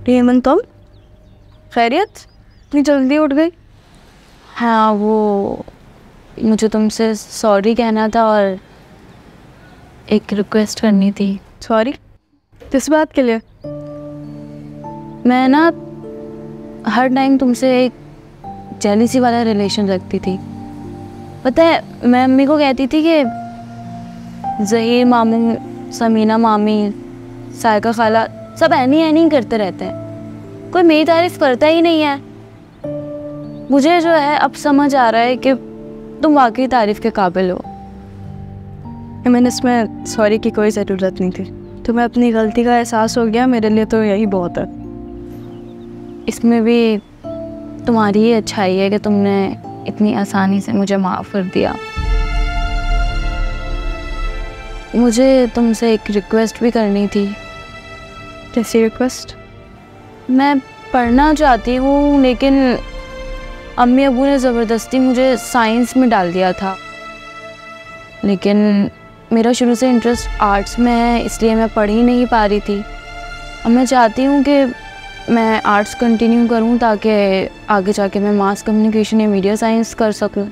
हेमन तुम खैरियत, इतनी जल्दी उठ गई? हाँ, वो मुझे तुमसे सॉरी कहना था और एक रिक्वेस्ट करनी थी। सॉरी किस बात के लिए? मैं ना हर टाइम तुमसे एक जेलिसी वाला रिलेशन रखती थी। पता है, मैं मम्मी को कहती थी कि ज़हीर मामू, समीना मामी, सायका खाला सब ऐनी ऐनी करते रहते हैं, कोई मेरी तारीफ करता ही नहीं है। मुझे जो है अब समझ आ रहा है कि तुम वाकई तारीफ के काबिल हो। मैंने इसमें सॉरी की कोई ज़रूरत नहीं थी। तुम्हें अपनी गलती का एहसास हो गया, मेरे लिए तो यही बहुत है। इसमें भी तुम्हारी ही अच्छाई है कि तुमने इतनी आसानी से मुझे माफ़ कर दिया। मुझे तुमसे एक रिक्वेस्ट भी करनी थी। कैसी रिक्वेस्ट? मैं पढ़ना चाहती हूँ लेकिन अम्मी अबू ने ज़बरदस्ती मुझे साइंस में डाल दिया था, लेकिन मेरा शुरू से इंटरेस्ट आर्ट्स में है, इसलिए मैं पढ़ ही नहीं पा रही थी। अब मैं चाहती हूँ कि मैं आर्ट्स कंटिन्यू करूँ ताकि आगे जाके मैं मास कम्युनिकेशन या मीडिया साइंस कर सकूँ।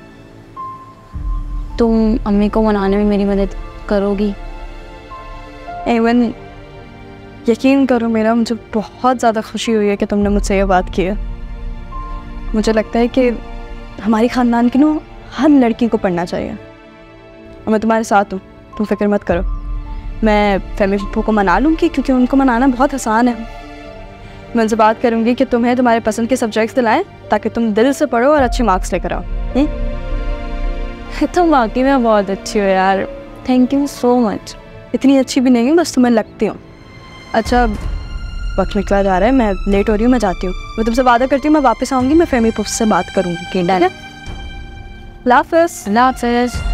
तुम अम्मी को मनाने में मेरी मदद करोगी? एवन यकीन करो मेरा, मुझे बहुत ज़्यादा खुशी हुई है कि तुमने मुझसे ये बात की है। मुझे लगता है कि हमारी ख़ानदान की ना हर लड़की को पढ़ना चाहिए और मैं तुम्हारे साथ हूँ, तुम फिक्र मत करो। मैं फैमिली पप्पू को मना लूँगी क्योंकि उनको मनाना बहुत आसान है। मैं उनसे बात करूँगी कि तुम्हें तुम्हारे पसंद के सब्जेक्ट्स दिलाएं ताकि तुम दिल से पढ़ो और अच्छे मार्क्स लेकर आओ। तुम वाकई में बहुत अच्छी हो यार, थैंक यू सो मच। इतनी अच्छी भी नहीं, बस तुम्हें लगती हूँ। अच्छा, वक्त निकला जा रहा है, मैं लेट हो रही हूँ, मैं जाती हूँ। मैं तुमसे वादा करती हूँ मैं वापस आऊँगी, मैं फैमिली पप्पू से बात करूँगी। ठीक है, अल्लाह हाफ़िज़। अल्लाह हाफ़िज़।